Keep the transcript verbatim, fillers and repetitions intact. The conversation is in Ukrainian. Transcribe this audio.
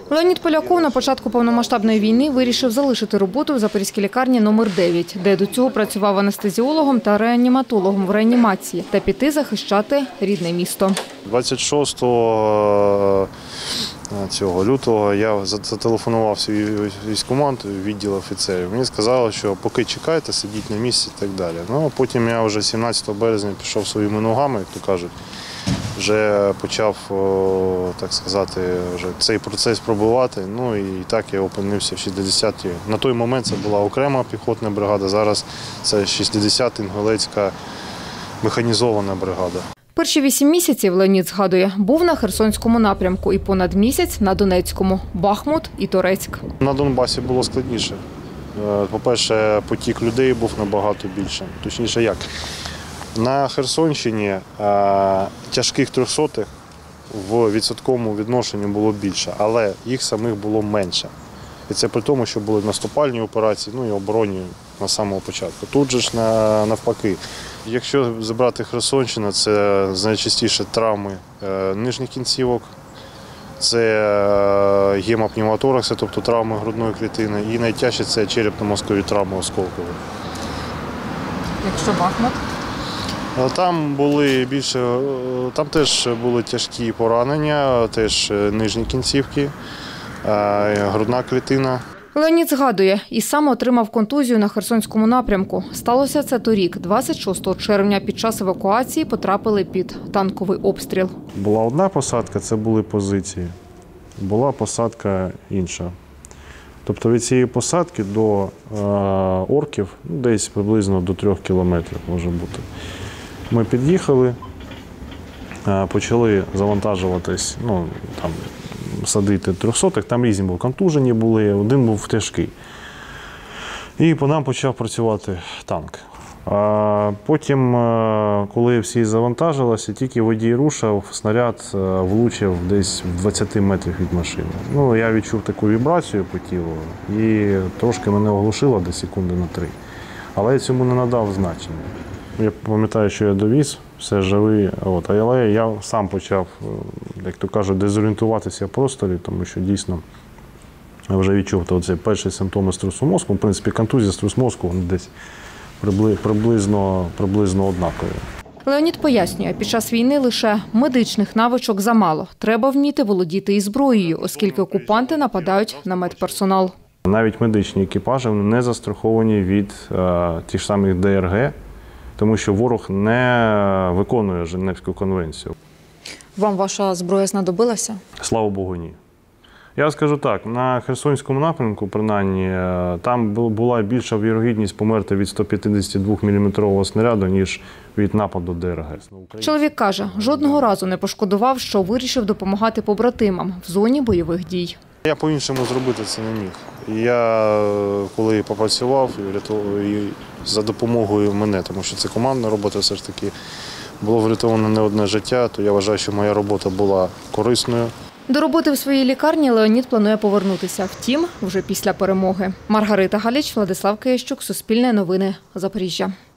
Леонід Поляков на початку повномасштабної війни вирішив залишити роботу в Запорізькій лікарні номер дев'ять, де до цього працював анестезіологом та реаніматологом в реанімації, та піти захищати рідне місто. двадцять шостого цього лютого я зателефонував свій військкомат, відділ офіцерів. Мені сказали, що поки чекайте, сидіть на місці і так далі. Ну, потім я вже сімнадцятого березня пішов своїми ногами, як то кажуть. Вже почав, так сказати, вже цей процес пробувати. Ну і так я опинився в шістдесятій. На той момент це була окрема піхотна бригада, зараз це шістдесята Інгулецька механізована бригада. Перші вісім місяців, Леонід згадує, був на Херсонському напрямку і понад місяць на Донецькому – Бахмут і Торецьк. На Донбасі було складніше. По-перше, потік людей був набагато більше. Точніше, як? На Херсонщині тяжких трьохсотих в відсотковому відношенні було більше, але їх самих було менше. І це при тому, що були наступальні операції, ну і оборонні на самого початку. Тут же ж навпаки. Якщо забрати Херсонщину, це найчастіше травми нижніх кінцівок, це гемопневмоторакси, тобто травми грудної клітини, і найтяжче це черепно-мозкові травми осколкові. Якщо Бахмут? Там були більше, там теж були тяжкі поранення, теж нижні кінцівки, грудна клітина. Леонід згадує, і сам отримав контузію на Херсонському напрямку. Сталося це торік, двадцять шостого червня. Під час евакуації потрапили під танковий обстріл. Була одна посадка, це були позиції. Була посадка інша. Тобто від цієї посадки до е, орків десь приблизно до трьох кілометрів може бути. Ми під'їхали, е, почали завантажуватись, ну, там, садити трьохсотих, там різні були, контужені були, один був тяжкий. І по нам почав працювати танк. А потім, коли всі завантажилися, тільки водій рушив, снаряд влучив десь в двадцяти метрах від машини. Ну, я відчув таку вібрацію по тілу і трошки мене оглушило десь секунди на три. Але я цьому не надав значення. Я пам'ятаю, що я довіз, все живий, от, але я сам почав, як то кажуть, дезорієнтуватися в просторі, тому що дійсно я вже відчув оці перші симптоми струсу мозку. В принципі, контузія, струс мозку десь приблизно, приблизно однакові. Леонід пояснює, під час війни лише медичних навичок замало. Треба вміти володіти і зброєю, оскільки окупанти нападають на медперсонал. Навіть медичні екіпажі не застраховані від е, тих самих Д Р Г, тому що ворог не виконує Женевську конвенцію. Вам ваша зброя знадобилася? Слава Богу, ні. Я скажу так, на Херсонському напрямку, принаймні, там була більша вірогідність померти від сто п'ятдесятидвоміліметрового снаряду, ніж від нападу Д Р Г. Чоловік каже, жодного разу не пошкодував, що вирішив допомагати побратимам в зоні бойових дій. Я по-іншому зробити це не міг. Я, коли попрацював, і за допомогою мене, тому що це командна робота, все ж таки, було врятовано не одне життя, то я вважаю, що моя робота була корисною. До роботи в своїй лікарні Леонід планує повернутися, втім, вже після перемоги. Маргарита Галіч, Владислав Киящук, Суспільне новини, Запоріжжя.